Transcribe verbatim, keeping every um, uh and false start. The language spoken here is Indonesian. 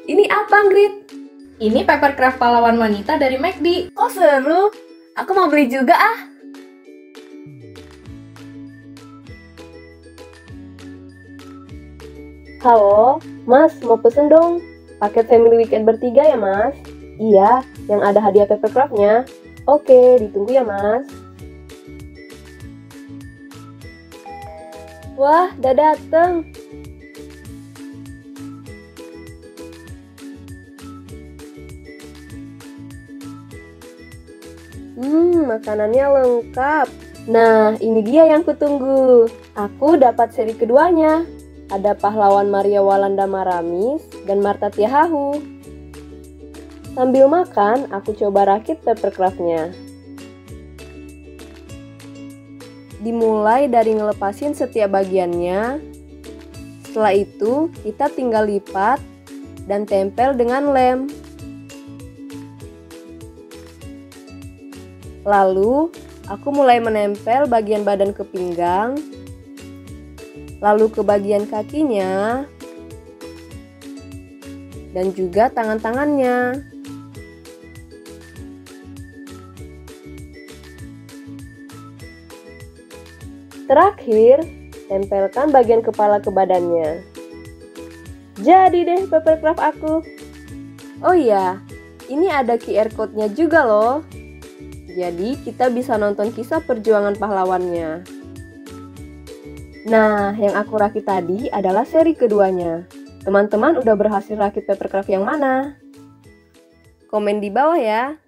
Ini apa, Grit? Ini papercraft pahlawan wanita dari McD. Oh seru, aku mau beli juga ah. Halo, Mas, mau pesen dong. Paket family weekend bertiga ya, Mas? Iya, yang ada hadiah papercraft-nya. Oke, ditunggu ya, Mas. Wah, udah dateng. Hmm, makanannya lengkap. Nah, ini dia yang kutunggu. Aku dapat seri keduanya. Ada pahlawan Maria Walanda Maramis dan Marta Tiahahu. Sambil makan, aku coba rakit papercraft-nya. Dimulai dari ngelepasin setiap bagiannya. Setelah itu, kita tinggal lipat dan tempel dengan lem. Lalu, aku mulai menempel bagian badan ke pinggang, lalu ke bagian kakinya, dan juga tangan-tangannya. Terakhir, tempelkan bagian kepala ke badannya. Jadi deh papercraft aku. Oh iya, ini ada Q R code-nya juga loh. Jadi kita bisa nonton kisah perjuangan pahlawannya. Nah, yang aku rakit tadi adalah seri keduanya. Teman-teman udah berhasil rakit papercraft yang mana? Komen di bawah ya.